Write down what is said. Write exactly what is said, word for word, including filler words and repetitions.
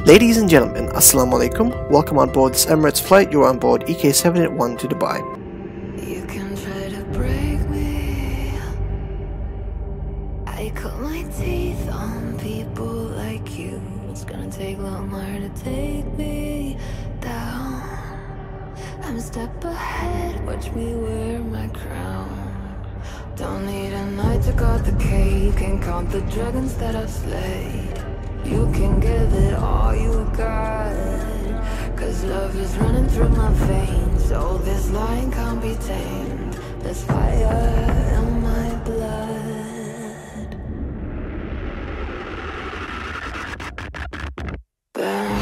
Ladies and gentlemen, Assalamu alaikum. Welcome on board this Emirates flight. You're on board E K seven eighty-one to Dubai. You can try to break me. I cut my teeth on people like you. It's gonna take longer to take me down. I'm a step ahead, watch me wear my crown. Don't need a night to cut the cake and count the dragons that I've slayed. You can give it all you got, cause love is running through my veins. Oh, this line can't be tamed. There's fire in my blood. Burn.